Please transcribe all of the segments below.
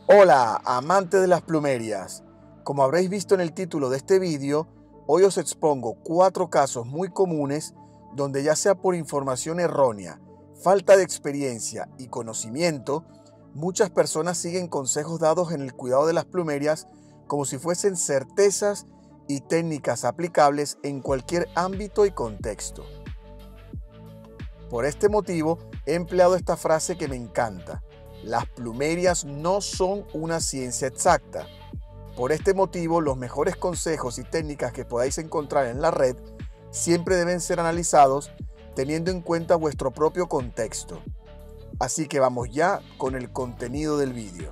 Hola, amante de las plumerias. Como habréis visto en el título de este vídeo, hoy os expongo 4 casos muy comunes donde ya sea por información errónea, falta de experiencia y conocimiento, muchas personas siguen consejos dados en el cuidado de las plumerias como si fuesen certezas y técnicas aplicables en cualquier ámbito y contexto. Por este motivo he empleado esta frase que me encanta: las plumerias no son una ciencia exacta. Por este motivo, los mejores consejos y técnicas que podáis encontrar en la red siempre deben ser analizados teniendo en cuenta vuestro propio contexto. Así que vamos ya con el contenido del vídeo.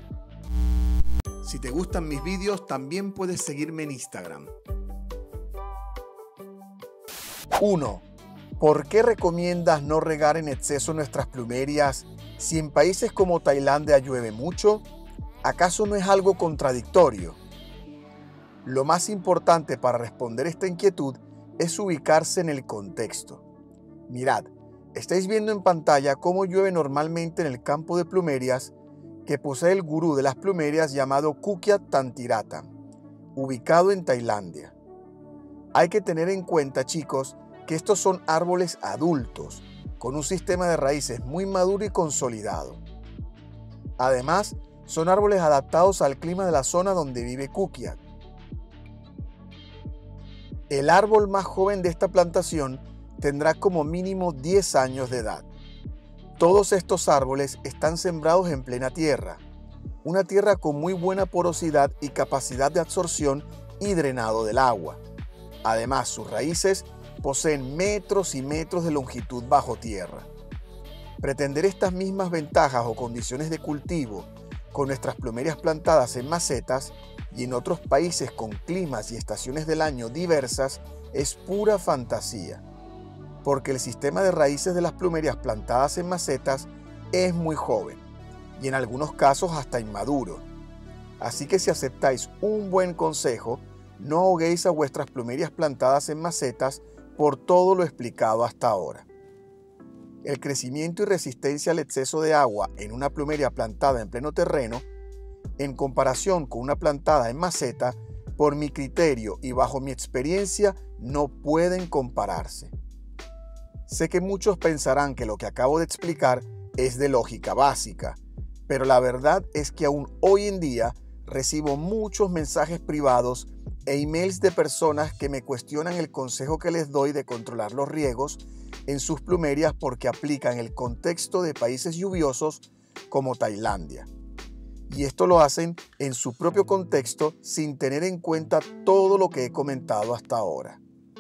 Si te gustan mis vídeos, también puedes seguirme en Instagram. 1. ¿Por qué recomiendas no regar en exceso nuestras plumerias si en países como Tailandia llueve mucho? ¿Acaso no es algo contradictorio? Lo más importante para responder esta inquietud es ubicarse en el contexto. Mirad, estáis viendo en pantalla cómo llueve normalmente en el campo de plumerias que posee el gurú de las plumerias llamado Khukyat Thantiratan, ubicado en Tailandia. Hay que tener en cuenta, chicos, que estos son árboles adultos, con un sistema de raíces muy maduro y consolidado. Además, son árboles adaptados al clima de la zona donde vive Khukyat. El árbol más joven de esta plantación tendrá como mínimo 10 años de edad. Todos estos árboles están sembrados en plena tierra, una tierra con muy buena porosidad y capacidad de absorción y drenado del agua. Además, sus raíces poseen metros y metros de longitud bajo tierra. Pretender estas mismas ventajas o condiciones de cultivo con nuestras plumerias plantadas en macetas y en otros países con climas y estaciones del año diversas es pura fantasía, porque el sistema de raíces de las plumerias plantadas en macetas es muy joven y en algunos casos hasta inmaduro. Así que si aceptáis un buen consejo, no ahoguéis a vuestras plumerias plantadas en macetas por todo lo explicado hasta ahora. El crecimiento y resistencia al exceso de agua en una plumeria plantada en pleno terreno, en comparación con una plantada en maceta, por mi criterio y bajo mi experiencia, no pueden compararse. Sé que muchos pensarán que lo que acabo de explicar es de lógica básica, pero la verdad es que aún hoy en día recibo muchos mensajes privados e emails de personas que me cuestionan el consejo que les doy de controlar los riegos en sus plumerias porque aplican el contexto de países lluviosos como Tailandia. Y esto lo hacen en su propio contexto sin tener en cuenta todo lo que he comentado hasta ahora.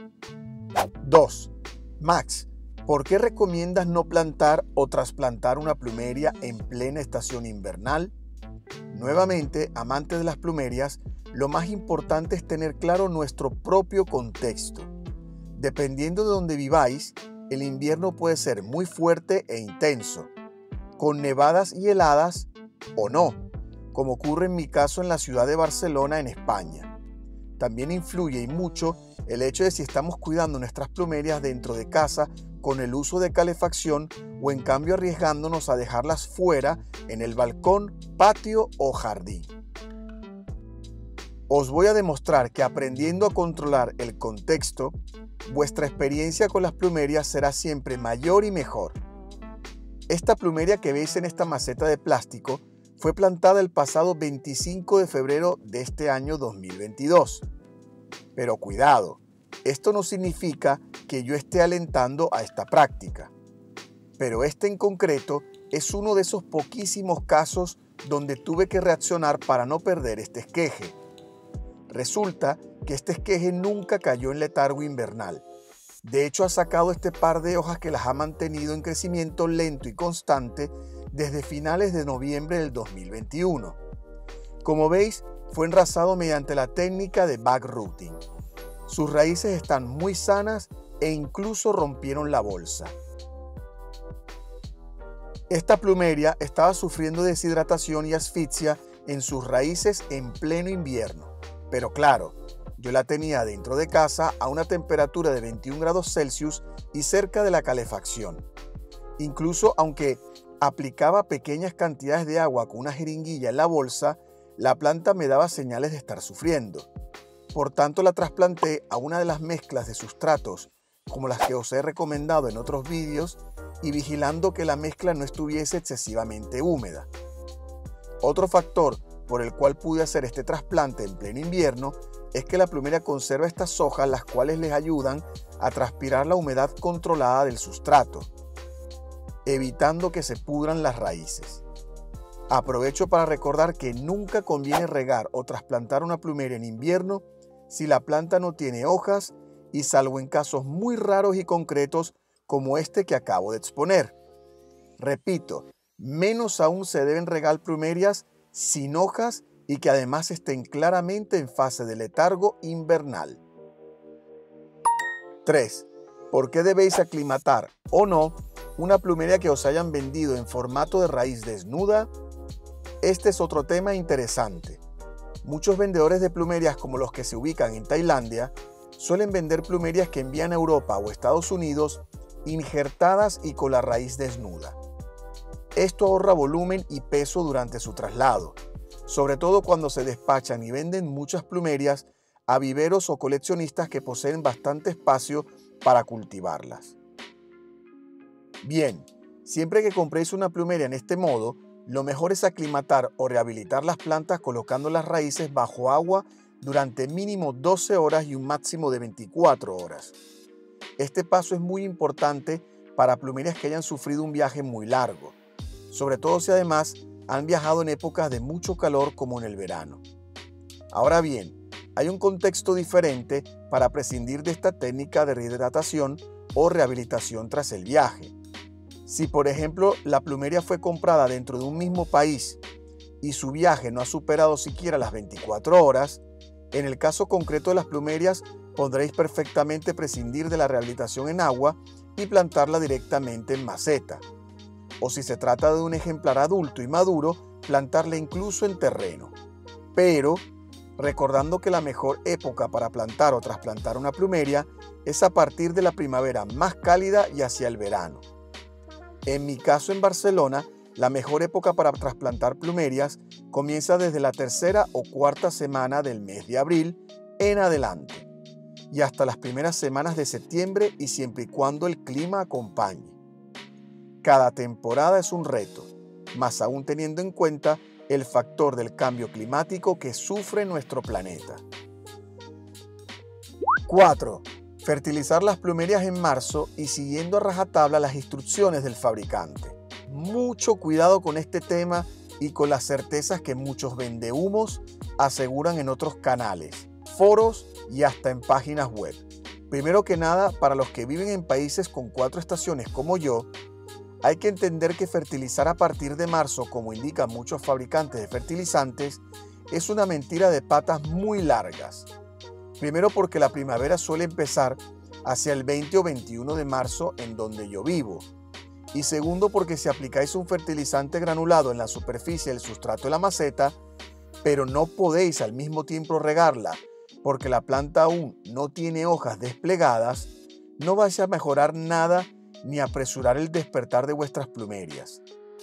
2. Max, ¿por qué recomiendas no plantar o trasplantar una plumeria en plena estación invernal? Nuevamente, amante de las plumerias, lo más importante es tener claro nuestro propio contexto. Dependiendo de donde viváis, el invierno puede ser muy fuerte e intenso, con nevadas y heladas o no, como ocurre en mi caso en la ciudad de Barcelona, en España. También influye y mucho el hecho de si estamos cuidando nuestras plumerias dentro de casa con el uso de calefacción o en cambio arriesgándonos a dejarlas fuera en el balcón, patio o jardín. Os voy a demostrar que aprendiendo a controlar el contexto, vuestra experiencia con las plumerias será siempre mayor y mejor. Esta plumeria que veis en esta maceta de plástico fue plantada el pasado 25 de febrero de este año 2022. Pero cuidado, esto no significa que yo esté alentando a esta práctica. Pero este en concreto es uno de esos poquísimos casos donde tuve que reaccionar para no perder este esqueje. Resulta que este esqueje nunca cayó en letargo invernal. De hecho, ha sacado este par de hojas que las ha mantenido en crecimiento lento y constante desde finales de noviembre del 2021. Como veis, fue enrasado mediante la técnica de backrooting. Sus raíces están muy sanas e incluso rompieron la bolsa. Esta plumeria estaba sufriendo deshidratación y asfixia en sus raíces en pleno invierno. Pero claro, yo la tenía dentro de casa a una temperatura de 21 grados Celsius y cerca de la calefacción. Incluso aunque aplicaba pequeñas cantidades de agua con una jeringuilla en la bolsa, la planta me daba señales de estar sufriendo. Por tanto, la trasplanté a una de las mezclas de sustratos, como las que os he recomendado en otros vídeos, y vigilando que la mezcla no estuviese excesivamente húmeda. Otro factor por el cual pude hacer este trasplante en pleno invierno es que la plumeria conserva estas hojas, las cuales les ayudan a transpirar la humedad controlada del sustrato, evitando que se pudran las raíces. Aprovecho para recordar que nunca conviene regar o trasplantar una plumeria en invierno si la planta no tiene hojas y salvo en casos muy raros y concretos como este que acabo de exponer. Repito, menos aún se deben regar plumerias sin hojas y que además estén claramente en fase de letargo invernal. 3. ¿Por qué debéis aclimatar o no una plumeria que os hayan vendido en formato de raíz desnuda? Este es otro tema interesante. Muchos vendedores de plumerias como los que se ubican en Tailandia suelen vender plumerias que envían a Europa o Estados Unidos injertadas y con la raíz desnuda. Esto ahorra volumen y peso durante su traslado, sobre todo cuando se despachan y venden muchas plumerias a viveros o coleccionistas que poseen bastante espacio para cultivarlas. Bien, siempre que compréis una plumeria en este modo, lo mejor es aclimatar o rehabilitar las plantas colocando las raíces bajo agua durante mínimo 12 horas y un máximo de 24 horas. Este paso es muy importante para plumerias que hayan sufrido un viaje muy largo, sobre todo si además han viajado en épocas de mucho calor como en el verano. Ahora bien, hay un contexto diferente para prescindir de esta técnica de rehidratación o rehabilitación tras el viaje. Si por ejemplo la plumeria fue comprada dentro de un mismo país y su viaje no ha superado siquiera las 24 horas, en el caso concreto de las plumerias podréis perfectamente prescindir de la rehabilitación en agua y plantarla directamente en maceta. O si se trata de un ejemplar adulto y maduro, plantarla incluso en terreno. Pero recordando que la mejor época para plantar o trasplantar una plumeria es a partir de la primavera más cálida y hacia el verano. En mi caso en Barcelona, la mejor época para trasplantar plumerias comienza desde la tercera o cuarta semana del mes de abril en adelante y hasta las primeras semanas de septiembre y siempre y cuando el clima acompañe. Cada temporada es un reto, más aún teniendo en cuenta el factor del cambio climático que sufre nuestro planeta. 4. Fertilizar las plumerias en marzo y siguiendo a rajatabla las instrucciones del fabricante. Mucho cuidado con este tema y con las certezas que muchos vendehumos aseguran en otros canales, foros y hasta en páginas web. Primero que nada, para los que viven en países con 4 estaciones como yo, hay que entender que fertilizar a partir de marzo, como indican muchos fabricantes de fertilizantes, es una mentira de patas muy largas. Primero porque la primavera suele empezar hacia el 20 o 21 de marzo en donde yo vivo. Y segundo porque si aplicáis un fertilizante granulado en la superficie del sustrato de la maceta, pero no podéis al mismo tiempo regarla porque la planta aún no tiene hojas desplegadas, no vais a mejorar nada ni apresurar el despertar de vuestras plumerias.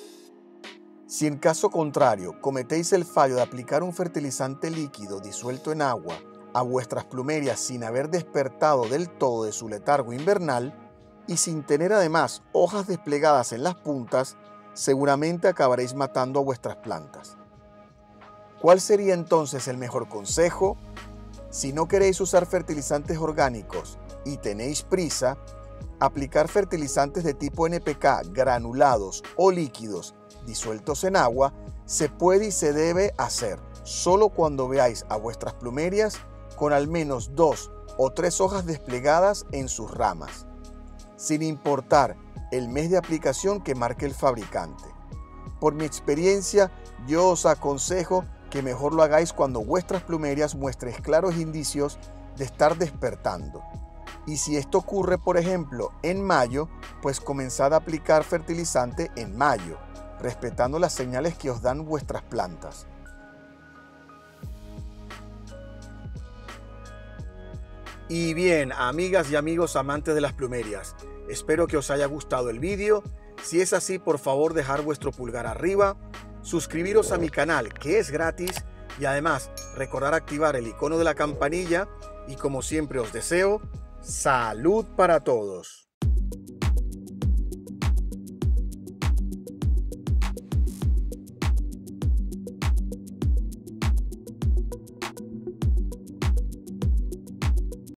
Si en caso contrario cometéis el fallo de aplicar un fertilizante líquido disuelto en agua a vuestras plumerias sin haber despertado del todo de su letargo invernal y sin tener además hojas desplegadas en las puntas, seguramente acabaréis matando a vuestras plantas. ¿Cuál sería entonces el mejor consejo? Si no queréis usar fertilizantes orgánicos y tenéis prisa, aplicar fertilizantes de tipo NPK granulados o líquidos disueltos en agua se puede y se debe hacer solo cuando veáis a vuestras plumerias con al menos 2 o 3 hojas desplegadas en sus ramas, sin importar el mes de aplicación que marque el fabricante. Por mi experiencia, yo os aconsejo que mejor lo hagáis cuando vuestras plumerias muestren claros indicios de estar despertando. Y si esto ocurre, por ejemplo, en mayo, pues comenzad a aplicar fertilizante en mayo, respetando las señales que os dan vuestras plantas. Y bien, amigas y amigos amantes de las plumerias, espero que os haya gustado el vídeo. Si es así, por favor dejar vuestro pulgar arriba, suscribiros a mi canal que es gratis y además recordar activar el icono de la campanilla y como siempre os deseo, salud para todos.